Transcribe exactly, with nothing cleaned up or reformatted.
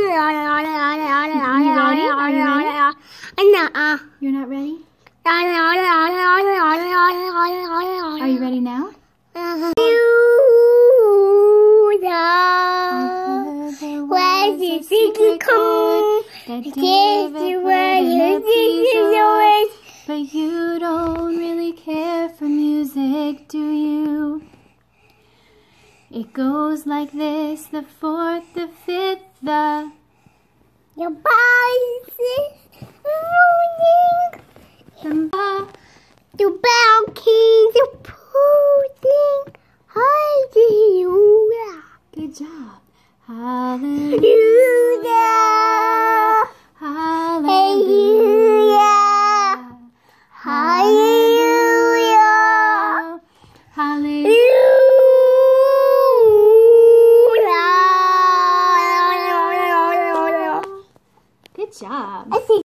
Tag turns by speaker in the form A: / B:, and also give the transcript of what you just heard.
A: You're not ready? Are you ready now?
B: Where's the secret code that gives you where you think you know it?
A: But you don't really care for music, do you? It goes like this, the fourth, the fifth, the...
B: Your body's moving.
A: the
B: The bell king, the pudding. Hallelujah.
A: Good job. Hallelujah.
B: Hallelujah.
A: Hallelujah.
B: Hallelujah.
A: Hallelujah. Good job.